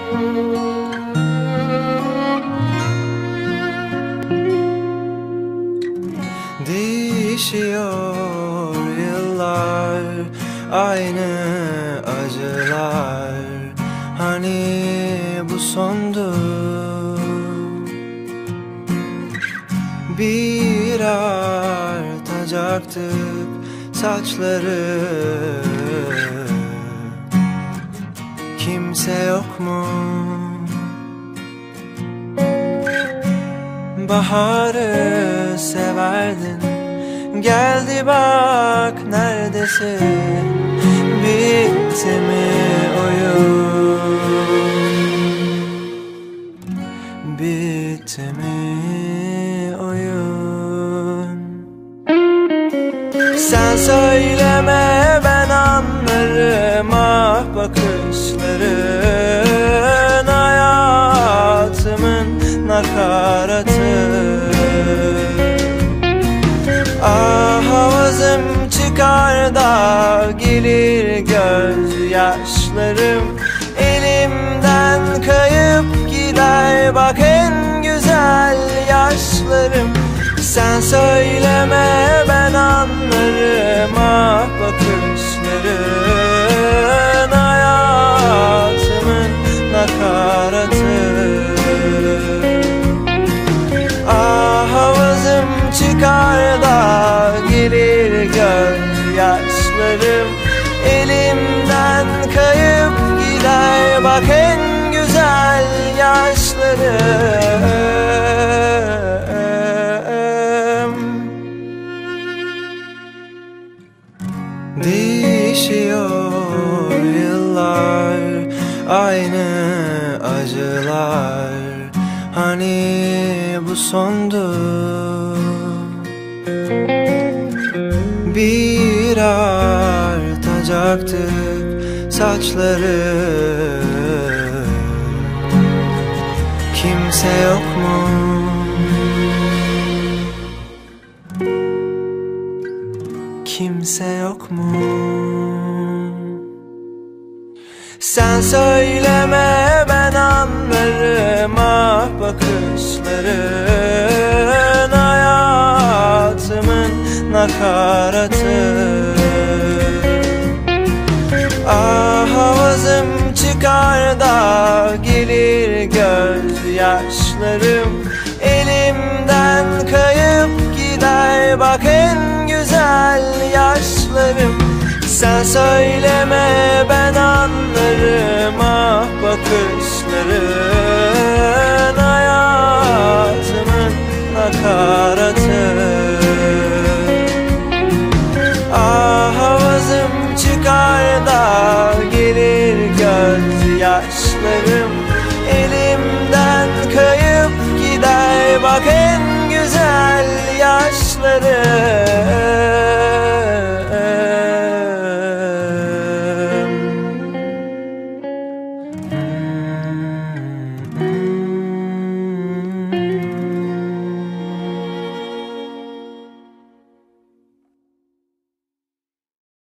Değişiyor yıllar, aynı acılar. Hani bu sondu? Bir artacaktık saçları. Kimse yok mu? Baharı severdin, geldi bak neredesin? Bitti mi oyun? Bitti mi oyun? Sen söyleme ben anlarım, ah bakışların hayatımın nakaratı. Ah havazım çıkar da gelir gözyaşlarım, elimden kayıp gider bak en güzel yaşlarım. Sen söyleme ben anlarım, ah bakışların hayatımın nakaratı. Ah havazım çıkar da gelir gözyaşlarım, elimden kayıp gider bak en güzel yaşlarım. Değişiyor yıllar, aynı acılar. Hani bu sondu? Bir artacaktık saçları. Kimse yok mu? Kimse yok mu? Sen söyleme ben anlarım, ah bakışların hayatımın nakaratı. Ah havazım çıkar da gelir gözyaşlarım, elimden kayıp gider bak en güzel yaşlarım. Sen söyleme ben anlarım, ah bakışların hayatımın nakaratı.